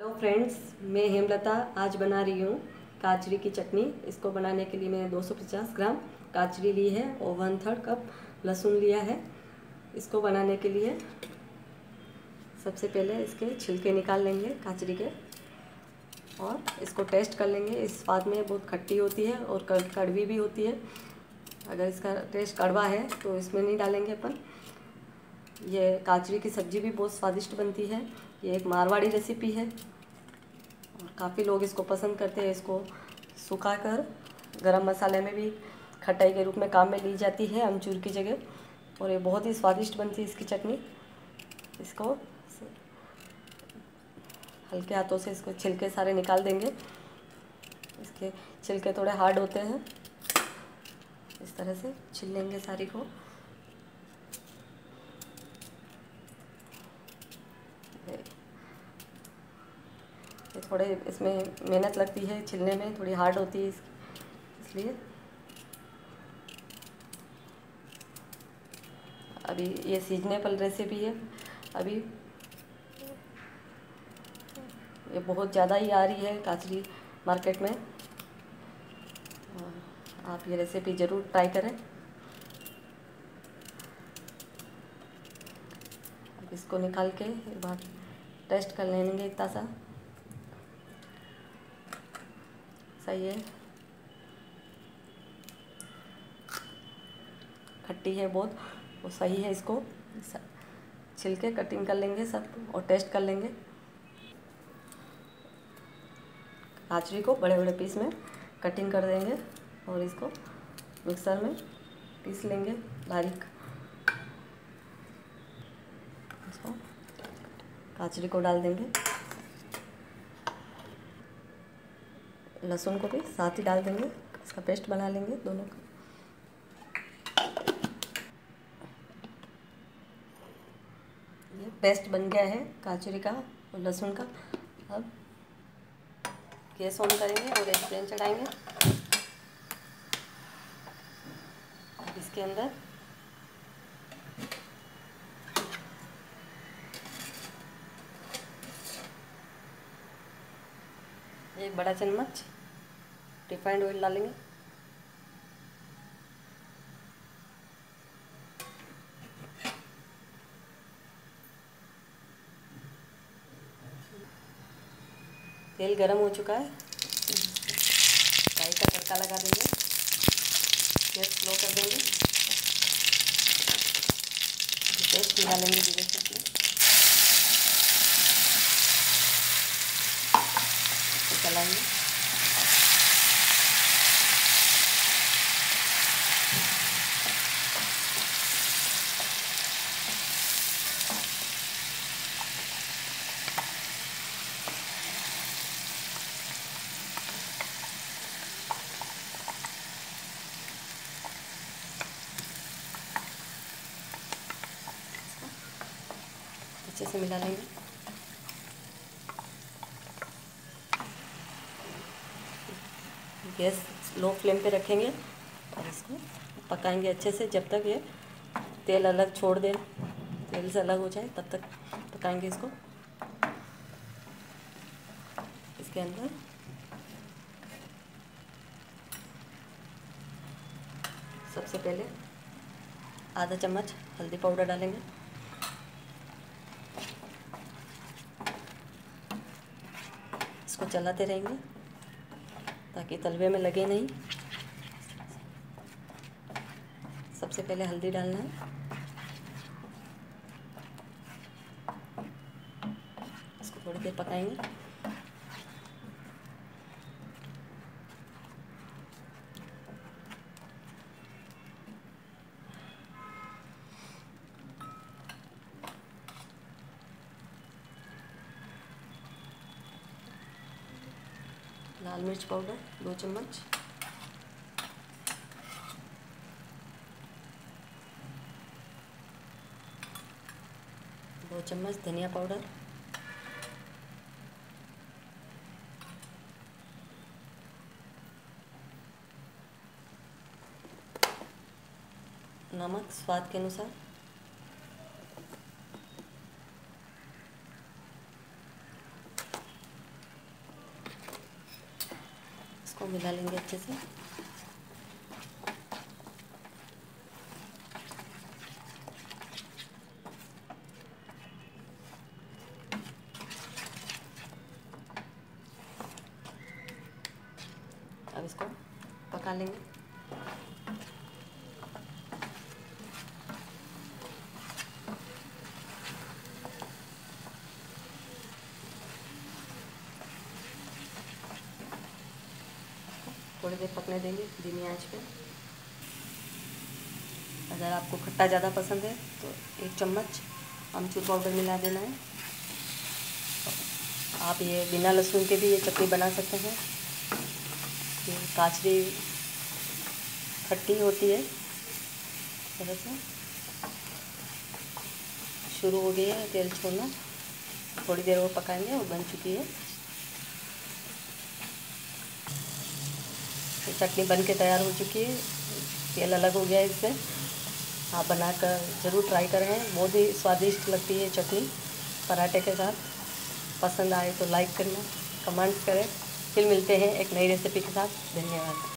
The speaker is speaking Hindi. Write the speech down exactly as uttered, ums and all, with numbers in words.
हेलो फ्रेंड्स, मैं हेमलता आज बना रही हूँ काचरी की चटनी। इसको बनाने के लिए मैंने दो सौ पचास ग्राम काचरी ली है और वन थर्ड कप लहसुन लिया है। इसको बनाने के लिए सबसे पहले इसके छिलके निकाल लेंगे काचरी के और इसको टेस्ट कर लेंगे। इस स्वाद में बहुत खट्टी होती है और कड़वी भी होती है। अगर इसका टेस्ट कड़वा है तो इसमें नहीं डालेंगे अपन। ये काचरी की सब्ज़ी भी बहुत स्वादिष्ट बनती है। ये एक मारवाड़ी रेसिपी है और काफ़ी लोग इसको पसंद करते हैं। इसको सुखाकर गरम मसाले में भी खटाई के रूप में काम में ली जाती है अमचूर की जगह, और ये बहुत ही स्वादिष्ट बनती है इसकी चटनी। इसको हल्के हाथों से इसको छिलके सारे निकाल देंगे। इसके छिलके थोड़े हार्ड होते हैं, इस तरह से छिल लेंगे सारी को। ये थोड़े इसमें मेहनत लगती है छिलने में, थोड़ी हार्ड होती है इसलिए। अभी ये सीजनेबल रेसिपी है। अभी ये बहुत ज़्यादा ही आ रही है काचरी मार्केट में। आप ये रेसिपी ज़रूर ट्राई करें। अब इसको निकाल के एक बार टेस्ट कर लेंगे। इतना सा सही है, खट्टी है बहुत, वो सही है। इसको छिलके कटिंग कर लेंगे सब और टेस्ट कर लेंगे। काचरी को बड़े बड़े पीस में कटिंग कर देंगे और इसको मिक्सर में पीस लेंगे बारीक। इसको काचरी को डाल देंगे, लहसुन को भी साथ ही डाल देंगे। इसका पेस्ट बना लेंगे दोनों का। ये पेस्ट बन गया है काचरी का और लहसुन का। अब गैस ऑन करेंगे और एक पैन चढ़ाएंगे। अब इसके अंदर एक बड़ा चम्मच रिफाइंड ऑयल डालेंगे। तेल गरम हो चुका है, राई का तड़का लगा देंगे। गैस स्लो कर देंगे। पेस्ट डालेंगे जीरे से चलाएंगे। अच्छे से मिला लेंगे। गैस लो फ्लेम पे रखेंगे और इसको पकाएंगे अच्छे से जब तक ये तेल अलग छोड़ दे, तेल से अलग हो जाए तब तक पकाएंगे इसको। इसके अंदर सबसे पहले आधा चम्मच हल्दी पाउडर डालेंगे। इसको चलाते रहेंगे ताकि तलवे में लगे नहीं। सबसे पहले हल्दी डालना है। इसको थोड़ी देर पकाएंगे। लाल मिर्च पाउडर दो चम्मच, दो चम्मच धनिया पाउडर, नमक स्वाद के अनुसार, इसको मिला लेंगे अच्छे से। अब इसको पका लेंगे। थोड़ी देर पकने देंगे धीमी आंच पे। अगर आपको खट्टा ज़्यादा पसंद है तो एक चम्मच अमचूर पाउडर मिला देना है। आप ये बिना लहसुन के भी ये चटनी बना सकते हैं। ये काचरी खट्टी होती है। तरह से शुरू हो गई है तेल छोड़ना। थोड़ी देर और पकाएंगे और बन चुकी है। तो चटनी बन के तैयार हो चुकी है। तेल अलग हो गया है इससे। आप बनाकर ज़रूर ट्राई करें, बहुत ही स्वादिष्ट लगती है चटनी पराठे के साथ। पसंद आए तो लाइक करना, कमेंट्स करें। फिर मिलते हैं एक नई रेसिपी के साथ। धन्यवाद।